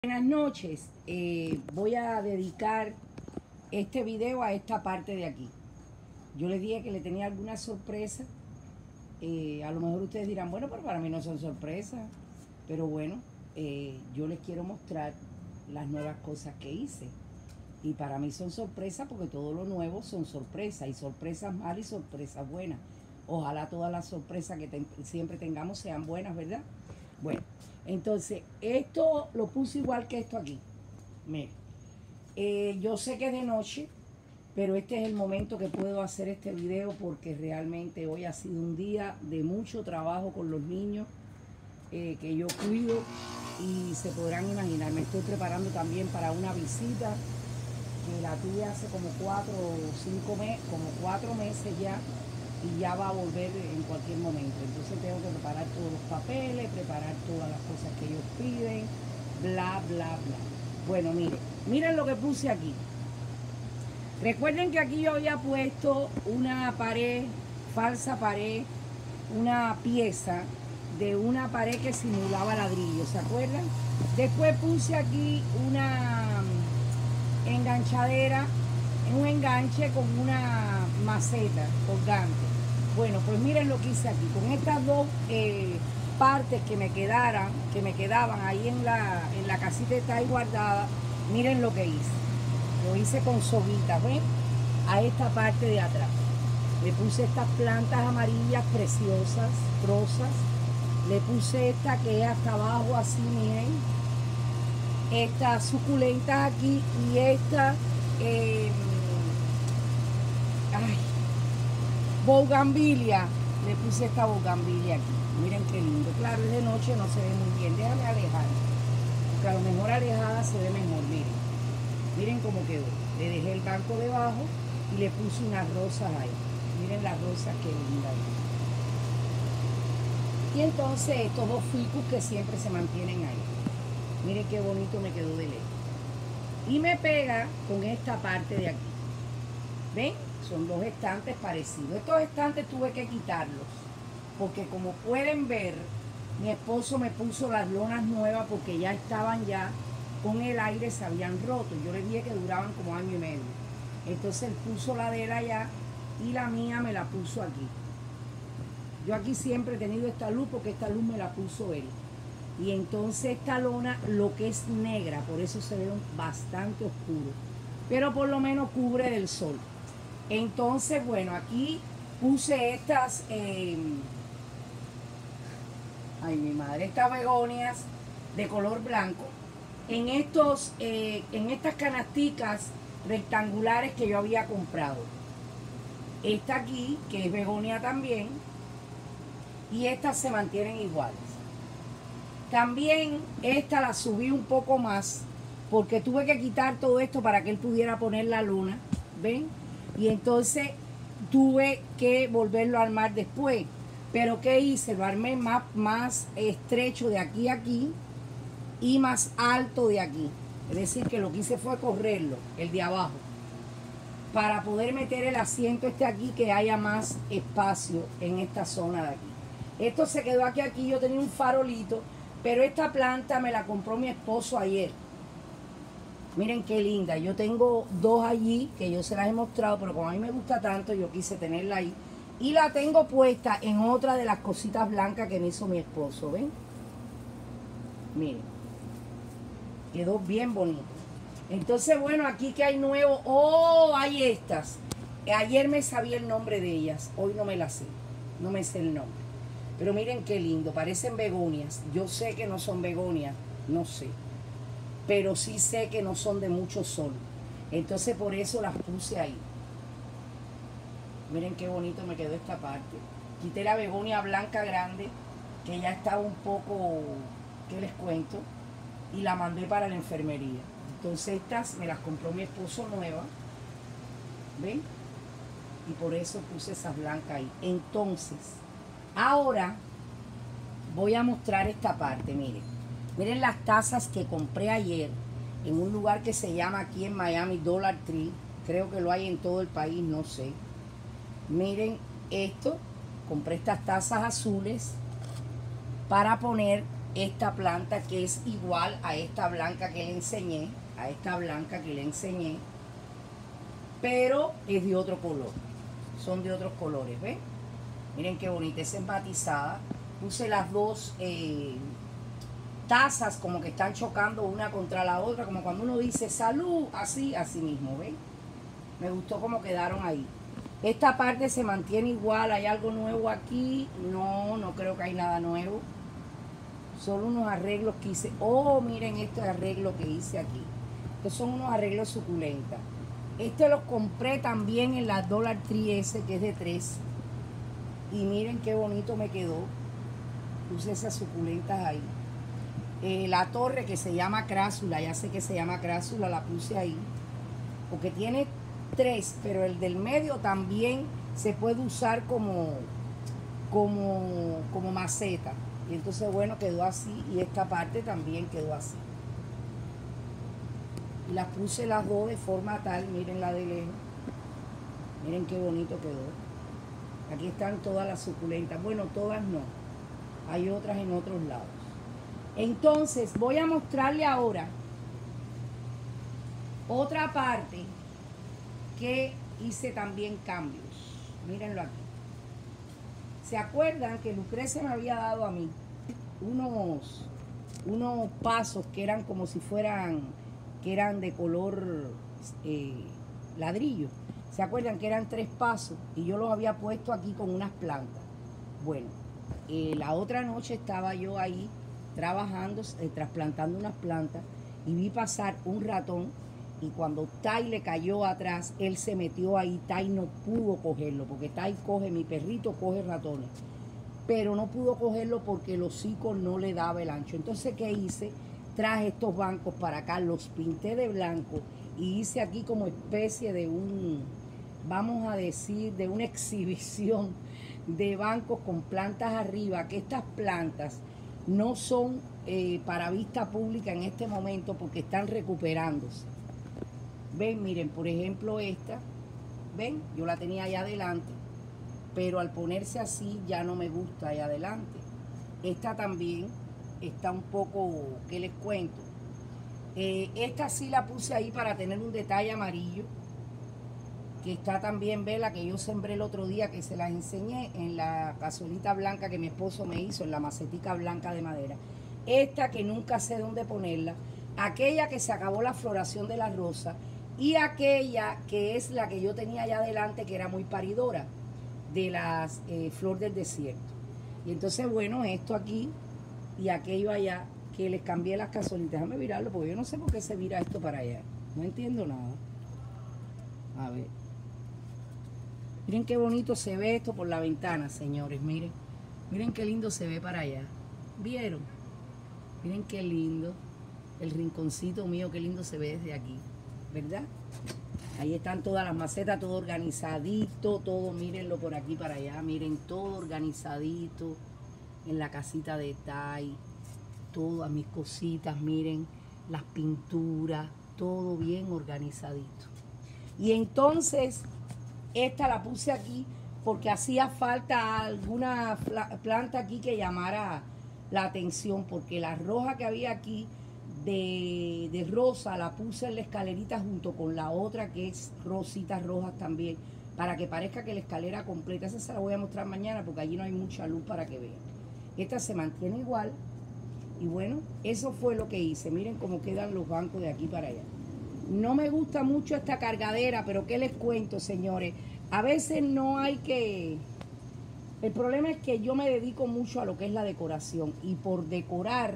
Buenas noches, voy a dedicar este video a esta parte de aquí. Yo les dije que le tenía alguna sorpresa. A lo mejor ustedes dirán, bueno, pero para mí no son sorpresas. Pero bueno, yo les quiero mostrar las nuevas cosas que hice. Y para mí son sorpresas porque todo lo nuevo son sorpresas. Y sorpresas malas y sorpresas buenas. Ojalá todas las sorpresas que siempre tengamos sean buenas, ¿verdad? Bueno, entonces, esto lo puse igual que esto aquí. Miren, yo sé que es de noche, pero este es el momento que puedo hacer este video porque realmente hoy ha sido un día de mucho trabajo con los niños que yo cuido y se podrán imaginar, me estoy preparando también para una visita que la tuve hace como 4 o 5 meses, como 4 meses ya, y ya va a volver en cualquier momento. Entonces tengo que preparar todos los papeles, preparar todas las cosas que ellos piden, bla, bla, bla. Bueno, miren lo que puse aquí. Recuerden que aquí yo había puesto una pared, falsa pared, una pieza de una pared que simulaba ladrillo, ¿se acuerdan? Después puse aquí una enganchadera, un enganche con una maceta colgante. Bueno, pues miren lo que hice aquí. Con estas dos partes que me quedaban ahí en la casita está ahí guardada, miren lo que hice. Lo hice con soguitas, ¿ven? A esta parte de atrás. Le puse estas plantas amarillas preciosas, rosas. Le puse esta que es hasta abajo así, miren. Estas suculentas aquí y esta bougainvillea. Le puse esta bougainvillea aquí. Miren qué lindo. Claro, es de noche, no se ve muy bien. Déjame alejar. Porque a lo mejor alejada se ve mejor. Miren cómo quedó. Le dejé el banco debajo y le puse unas rosas ahí. Miren las rosas que lindas. Y entonces estos dos ficus que siempre se mantienen ahí. Miren qué bonito me quedó de lejos. Y me pega con esta parte de aquí. ¿Ven? Son dos estantes parecidos. Estos estantes tuve que quitarlos. Porque como pueden ver, mi esposo me puso las lonas nuevas porque ya estaban con el aire, se habían roto. Yo le dije que duraban como año y medio. Entonces él puso la de él allá y la mía me la puso aquí. Yo aquí siempre he tenido esta luz porque esta luz me la puso él. Y entonces esta lona, lo que es negra, por eso se ve bastante oscuro. Pero por lo menos cubre del sol. Entonces, bueno, aquí puse estas, estas begonias de color blanco. En estas canasticas rectangulares que yo había comprado. Esta aquí, que es begonia también. Y estas se mantienen iguales. También esta la subí un poco más porque tuve que quitar todo esto para que él pudiera poner la luna, ¿ven? Y entonces tuve que volverlo a armar después. Pero ¿qué hice? Lo armé más estrecho de aquí a aquí y más alto de aquí. Es decir, que lo que hice fue correrlo, el de abajo, para poder meter el asiento aquí, que haya más espacio en esta zona de aquí. Esto se quedó aquí, yo tenía un farolito, pero esta planta me la compró mi esposo ayer. Miren qué linda. Yo tengo dos allí que yo se las he mostrado, pero como a mí me gusta tanto, yo quise tenerla ahí. Y la tengo puesta en otra de las cositas blancas que me hizo mi esposo, ¿ven? Miren. Quedó bien bonito. Entonces, bueno, aquí que hay nuevo. ¡Oh! Hay estas. Ayer me sabía el nombre de ellas. Hoy no me las sé. No me sé el nombre. Pero miren qué lindo. Parecen begonias. Yo sé que no son begonias. No sé. Pero sí sé que no son de mucho sol. Entonces por eso las puse ahí. Miren qué bonito me quedó esta parte. Quité la begonia blanca grande, que ya estaba un poco, ¿qué les cuento? Y la mandé para la enfermería. Entonces estas me las compró mi esposo nuevas. ¿Ven? Y por eso puse esas blancas ahí. Entonces, ahora voy a mostrar esta parte, miren. Miren las tazas que compré ayer en un lugar que se llama aquí en Miami Dollar Tree. Creo que lo hay en todo el país, no sé. Miren esto. Compré estas tazas azules para poner esta planta que es igual a esta blanca que le enseñé, pero es de otro color. Son de otros colores, ¿ven? Miren qué bonita, es empatizada. Puse las dos tazas como que están chocando una contra la otra, como cuando uno dice salud, así mismo, ¿ven? Me gustó cómo quedaron ahí. Esta parte se mantiene igual. ¿Hay algo nuevo aquí? No, no creo que hay nada nuevo. Solo unos arreglos que hice. Oh, miren este arreglo que hice aquí. Estos son unos arreglos suculentas. Este los compré también en la Dollar Tree ese, que es de 3. Y miren qué bonito me quedó. Puse esas suculentas ahí. La torre que se llama crásula, ya sé que se llama crásula, la puse ahí. Porque tiene 3, pero el del medio también se puede usar como maceta. Y entonces, bueno, quedó así. Y esta parte también quedó así. Y las puse las dos de forma tal, miren la de lejos. Miren qué bonito quedó. Aquí están todas las suculentas. Bueno, todas no. Hay otras en otros lados. Entonces, voy a mostrarle ahora otra parte que hice también cambios. Mírenlo aquí. ¿Se acuerdan que Lucrecia me había dado a mí unos pasos que eran como si fueran, que eran de color ladrillo? ¿Se acuerdan que eran 3 pasos? Y yo los había puesto aquí con unas plantas. Bueno, la otra noche estaba yo ahí trabajando, trasplantando unas plantas, y vi pasar un ratón. Y cuando Tai le cayó atrás, él se metió ahí. Tai no pudo cogerlo, porque Tai coge, mi perrito coge ratones, pero no pudo cogerlo porque el hocico no le daba el ancho. Entonces, ¿qué hice? Traje estos bancos para acá, los pinté de blanco y hice aquí como especie de vamos a decir, de una exhibición de bancos con plantas arriba, que estas plantas no son para vista pública en este momento porque están recuperándose. Ven, miren, por ejemplo esta, ven, yo la tenía allá adelante, pero al ponerse así ya no me gusta allá adelante. Esta también está un poco, ¿qué les cuento? Esta sí la puse ahí para tener un detalle amarillo, que está también, ve, la que yo sembré el otro día, que se las enseñé en la cazuelita blanca que mi esposo me hizo, en la macetica blanca de madera. Esta que nunca sé dónde ponerla, aquella que se acabó la floración de la rosa, y aquella que es la que yo tenía allá adelante, que era muy paridora, de las flor del desierto. Y entonces, bueno, esto aquí y aquello allá, que les cambié las cazuelitas. Déjame virarlo, porque yo no sé por qué se vira esto para allá. No entiendo nada. A ver. Miren qué bonito se ve esto por la ventana, señores. Miren. Miren qué lindo se ve para allá. ¿Vieron? Miren qué lindo. El rinconcito mío, qué lindo se ve desde aquí. ¿Verdad? Ahí están todas las macetas, todo organizadito, todo, mírenlo por aquí para allá, miren, todo organizadito en la casita de Tai, todas mis cositas, miren, las pinturas, todo bien organizadito. Y entonces, esta la puse aquí porque hacía falta alguna planta aquí que llamara la atención, porque la roja que había aquí de rosa la puse en la escalerita junto con la otra que es rositas rojas también, para que parezca que la escalera completa. Esa se la voy a mostrar mañana porque allí no hay mucha luz para que vean. Esta se mantiene igual. Y bueno, eso fue lo que hice. Miren cómo quedan los bancos de aquí para allá. No me gusta mucho esta cargadera, pero ¿qué les cuento, señores? A veces no hay que... El problema es que yo me dedico mucho a lo que es la decoración, y por decorar,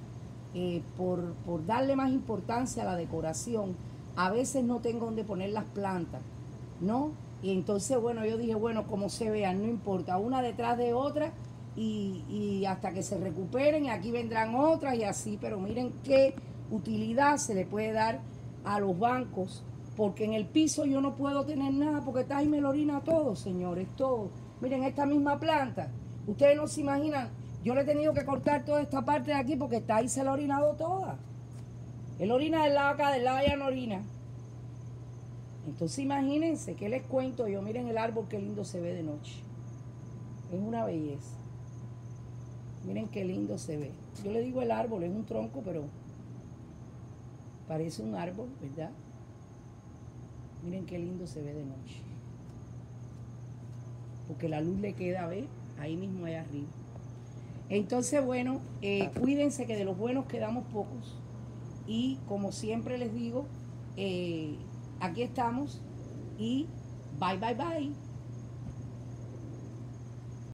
por darle más importancia a la decoración, a veces no tengo donde poner las plantas, ¿no? Y entonces, bueno, yo dije, bueno, como se vean, no importa, una detrás de otra, y hasta que se recuperen, y aquí vendrán otras y así. Pero miren qué utilidad se le puede dar a los bancos, porque en el piso yo no puedo tener nada, porque está ahí, me lo orina todo, señores, todo. Miren esta misma planta, ustedes no se imaginan. Yo le he tenido que cortar toda esta parte de aquí porque está ahí, se la ha orinado toda. Él orina del lado acá, del lado allá no orina. Entonces imagínense, ¿qué les cuento yo? Miren el árbol, qué lindo se ve de noche. Es una belleza. Miren qué lindo se ve. Yo le digo el árbol, es un tronco, pero parece un árbol, ¿verdad? Miren qué lindo se ve de noche. Porque la luz le queda, ¿ves? Ahí mismo, allá arriba. Entonces, bueno, cuídense que de los buenos quedamos pocos. Y como siempre les digo, aquí estamos y bye, bye, bye.